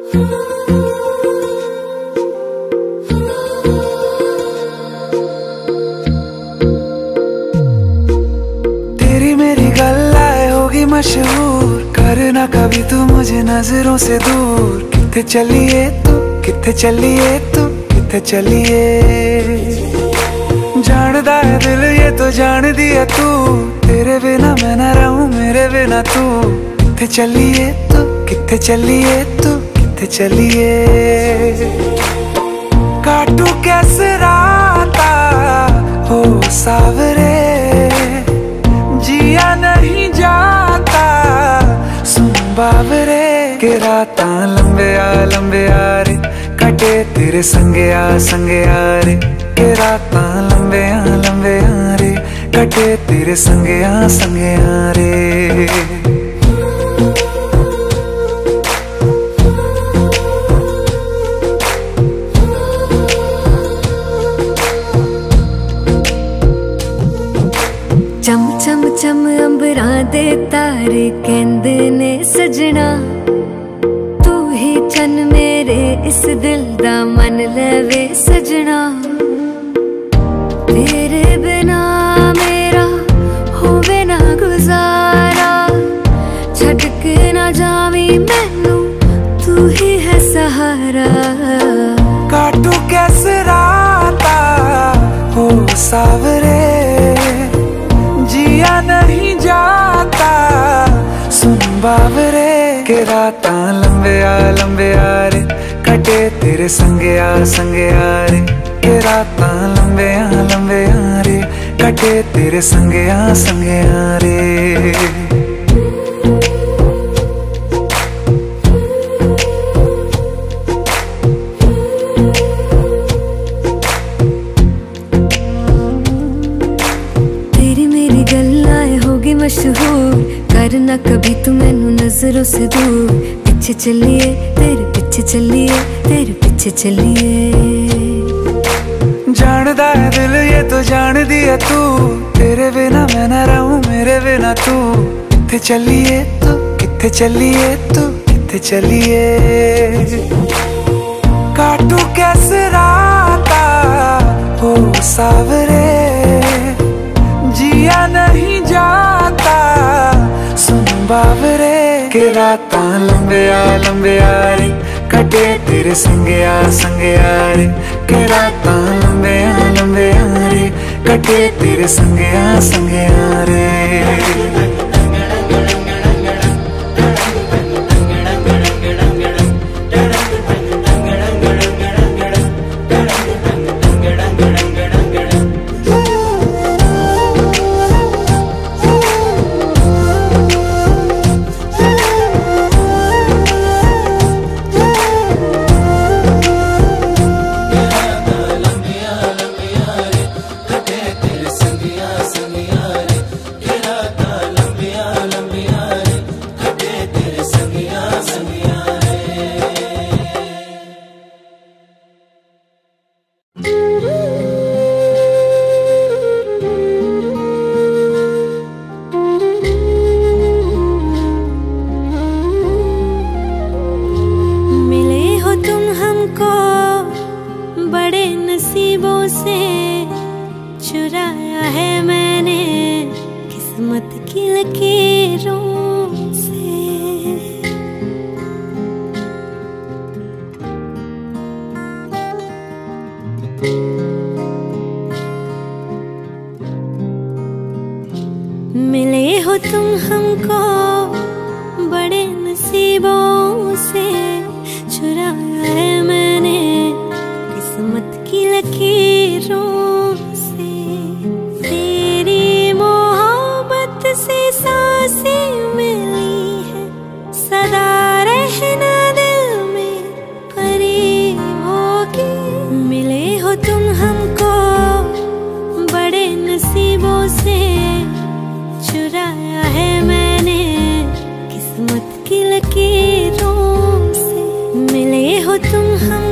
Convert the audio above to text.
तेरी मेरी गल्लाए होगी मशहूर, करना कभी तू मुझे नजरों से दूर। किथे चलिए तू, किथे चलिए तू, किथे चलिए। जानदा है दिल ये तो जान दिया तू, तेरे बिना मैं ना रहूं मेरे बिना तू। किथे चलिए तू, किथे चलिए तू, किथे चलिए। काटू कैसे राता हो सावरे, जिया नहीं जाता सुन बावरे। के राता लंबे आ रे, कटे तेरे संगे आ रे। के राता लंबे आ रे, कटे तेरे संगे आ रे। चम चम चम अंबरां दे तारे कहंदे ने सजना, तू ही चन मेरे इस दिल दा मन लवे सजना। तेरे बिना मेरा होवे ना गुजारा, छड़ के ना जावी मैनू तू ही है सहारा। काटू कैसे राता हो सावरे, जिया नहीं जाता सुन बावरे। के राता लंबे आ रे, कटे तेरे संगे आ रे। के राता लंबे आ रे, कटे तेरे संगे आ रे। मशहूर करना कभी तू मैनू नजरों से दूर। पीछे चलिए तेरे पीछे चलिए, तेरे पीछे चलिए। जानदा है दिल ये तो जान दिया तू, तेरे बिना मैं ना रहूं मेरे बिना तू। किथे चलिए तू, किथे चलिए तू, किथे चलिए। काटू कैसे राता हो सावरे, जिया नहीं जाता सुन बावरे। के राता लंबे आ रे, कटे तेरे संगे आ रे। के राता लंबे आ रे, कटे तेरे संगे आ रे। मिले हो तुम हमको बड़े नसीबों से, चुराया है मैंने किस्मत की लकीरों से। तेरी मोहब्बत से सांसें मिली है, सदा रहना दिल में करीब होगी। मिले हो तुम हमको बड़े नसीबों से, चुराया है मैंने किस्मत की लकीरों से। मिले हो तुम हम